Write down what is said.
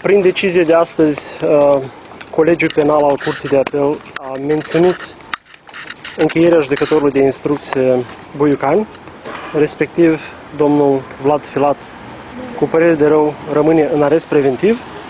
Prin decizie de astăzi, Colegiul Penal al Curții de Apel a menținut încheierea judecătorului de instrucție Buiucani, respectiv domnul Vlad Filat, cu părere de rău, rămâne în arest preventiv.